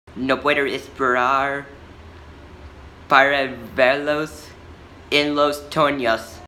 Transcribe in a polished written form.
No puedo esperar para verlos en los torneos.